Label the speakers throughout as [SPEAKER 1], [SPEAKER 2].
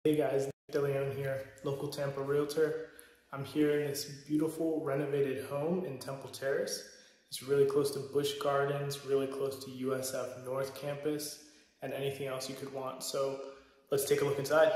[SPEAKER 1] Hey guys, DeLeon here, local Tampa realtor. I'm here in this beautiful renovated home in Temple Terrace. It's really close to Busch Gardens, really close to USF North Campus, and anything else you could want. So let's take a look inside.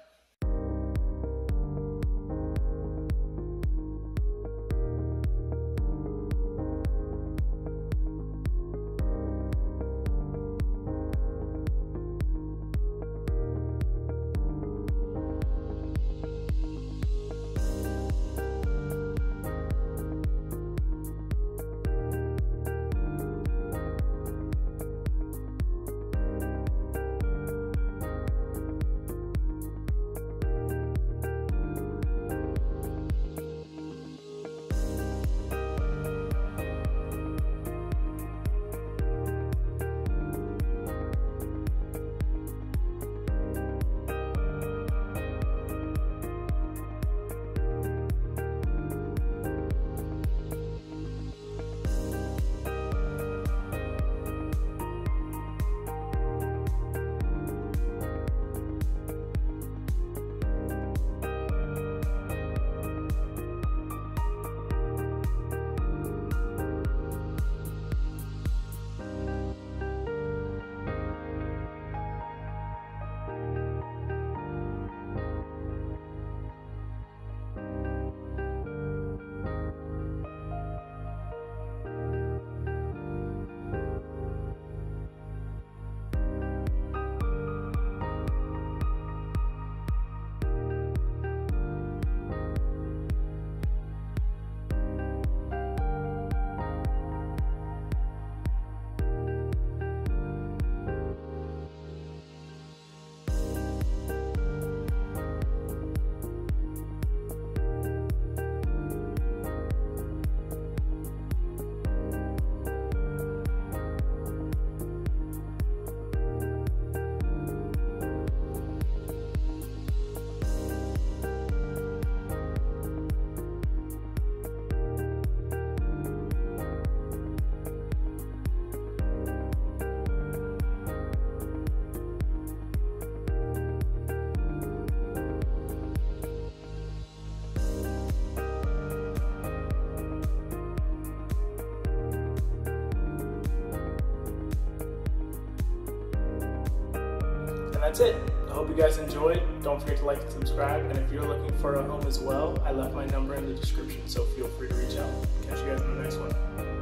[SPEAKER 1] And that's it. I hope you guys enjoyed. Don't forget to like and subscribe. And if you're looking for a home as well, I left my number in the description, so feel free to reach out. Catch you guys in the next one.